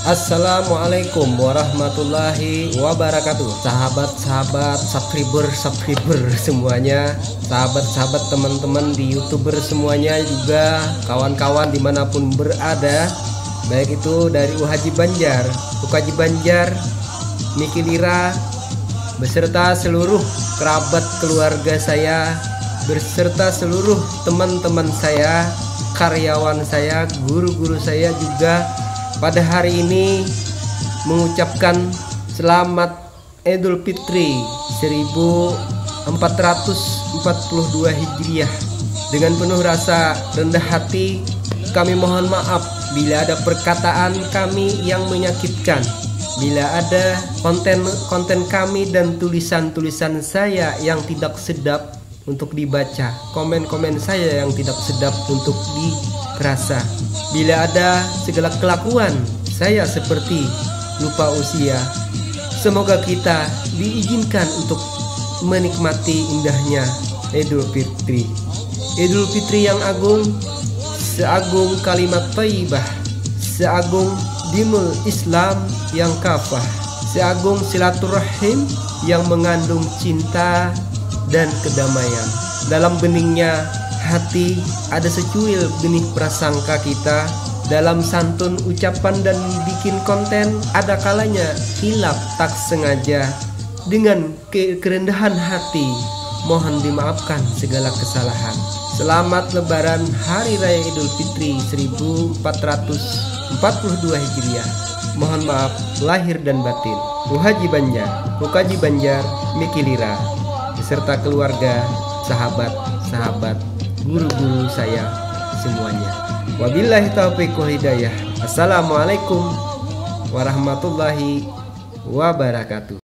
Assalamualaikum warahmatullahi wabarakatuh. Sahabat-sahabat subscriber semuanya, sahabat-sahabat teman-teman di YouTuber semuanya, juga kawan-kawan dimanapun berada, baik itu dari UHaji Banjar, UKaji Banjar, Miki Lira, beserta seluruh kerabat keluarga saya, beserta seluruh teman-teman saya, karyawan saya, guru-guru saya juga pada hari ini mengucapkan selamat Idul Fitri 1442 Hijriah. Dengan penuh rasa rendah hati kami mohon maaf bila ada perkataan kami yang menyakitkan, bila ada konten kami dan tulisan-tulisan saya yang tidak sedap untuk dibaca, komen-komen saya yang tidak sedap untuk dikerasa, bila ada segala kelakuan saya seperti lupa usia. Semoga kita diizinkan untuk menikmati indahnya Idul Fitri. Idul Fitri yang agung, seagung kalimat thayyibah, seagung dinul Islam yang kafah, seagung silaturahim yang mengandung cinta dan kedamaian. Dalam beningnya hati ada secuil benih prasangka kita. Dalam santun ucapan dan bikin konten ada kalanya hilaf tak sengaja. Dengan kerendahan hati mohon dimaafkan segala kesalahan. Selamat Lebaran Hari Raya Idul Fitri 1442 Hijriah. Mohon maaf lahir dan batin. UHaji Banjar, UKaji Banjar, Miki Lira, beserta keluarga, sahabat-sahabat, guru-guru saya semuanya. Wabillahi taufiq wal hidayah. Assalamualaikum warahmatullahi wabarakatuh.